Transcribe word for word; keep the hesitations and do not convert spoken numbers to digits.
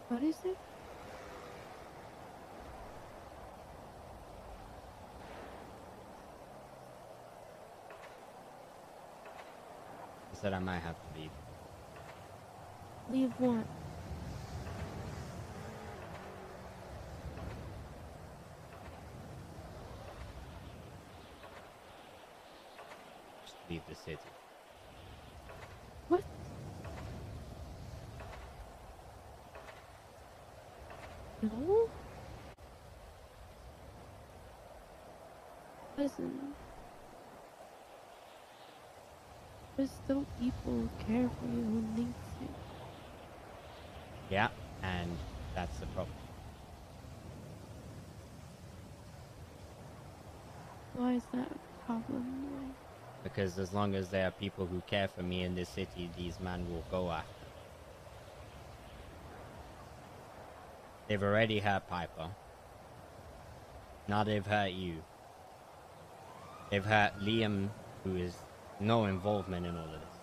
What is it? I said I might have to leave. Leave what? Just leave the city. What? No? Listen. There's still people who care for you who need to. Yeah, and that's the problem. Why is that a problem? Like, Because as long as there are people who care for me in this city, these men will go after. They've already hurt Piper. Now they've hurt you. They've hurt Liam, who is no involvement in all of this.